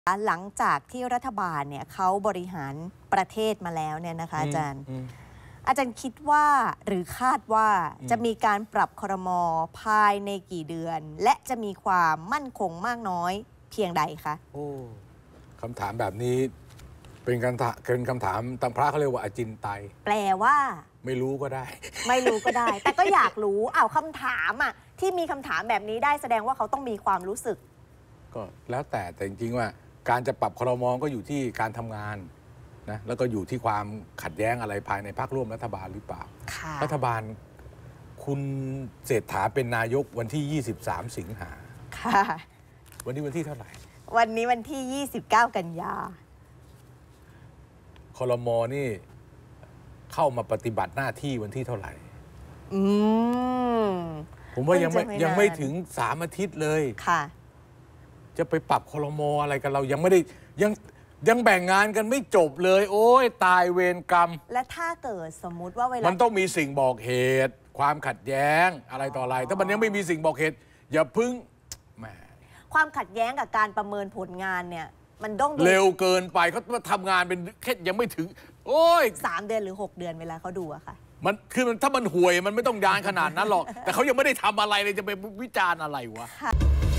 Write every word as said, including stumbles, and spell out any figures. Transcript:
หลังจากที่รัฐบาลเนี่ยเขาบริหารประเทศมาแล้วเนี่ยนะคะอาจารย์อาจารย์คิดว่าหรือคาดว่าจะมีการปรับครม.ภายในกี่เดือนและจะมีความมั่นคงมากน้อยเพียงใดคะโอ้คำถามแบบนี้เป็นคำถามเป็นคำถามตามพระเขาเรียกว่าอจินไตยแปลว่าไม่รู้ก็ได้ไม่รู้ก็ได้ แต่ก็อยากรู้อ้าวคำถามอ่ะที่มีคำถามแบบนี้ได้แสดงว่าเขาต้องมีความรู้สึกก็แล้วแต่แต่จริงๆว่าการจะปรับครม.ก็อยู่ที่การทำงานนะแล้วก็อยู่ที่ความขัดแย้งอะไรภายในพรรคร่วมรัฐบาลหรือเปล่ารัฐบาลคุณเศรษฐาเป็นนายกวันที่ยี่สิบสามสิงหาค่ะวันนี้วันที่เท่าไหร่วันนี้วันที่ยี่สิบเก้ากันยาครม.นี่เข้ามาปฏิบัติหน้าที่วันที่เท่าไหร่อืมผมว่ายังไม่ยังไม่ถึงสามอาทิตย์เลยค่ะจะไปปรับครม.อะไรกันเรายังไม่ได้ยังยังแบ่งงานกันไม่จบเลยโอ้ยตายเวรกรรมและถ้าเกิดสมมุติว่าเวลามันต้องมีสิ่งบอกเหตุความขัดแย้งอะไรต่ออะไรถ้ามันยังไม่มีสิ่งบอกเหตุอย่าพึ่งแหมความขัดแย้งกับการประเมินผลงานเนี่ยมันต้องเร็วเกินไปเขาทำงานเป็นแค่ยังไม่ถึงโอ้ยสามเดือนหรือหกเดือนเวลาเขาดูอะค่ะมันคือมันถ้ามันห่วยมันไม่ต้องยานขนาดนั้นหรอกแต่เขายังไม่ได้ทำอะไรเลยจะไปวิจารณ์อะไรวะ